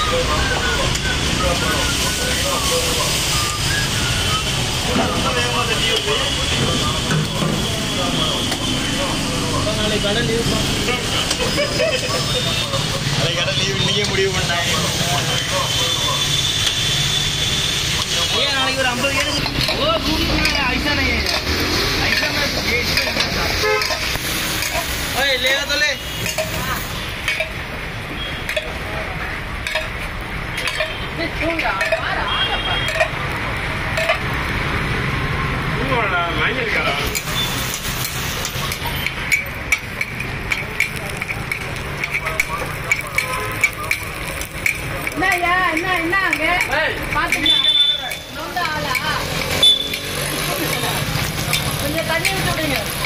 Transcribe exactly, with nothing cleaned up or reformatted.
நாளைக்கு கடை லீவ் நாளைக்கு கடை லீவ் இன்னைக்கே முடிவு பண்ணாங்க. ஏன் நாளைக்கு ஒரு ஐம்பது கேடு ஓ கூடி ஐசா नहीं ऐसा मैं ये ओए लेगा तो ले ये छोड़ा मार आगा पर तू वाला माइनर करा ना यार ना ना गे பாத்து நோண்டா ஆளா கொஞ்சம் தண்ணி ஊத்தி விடுங்க.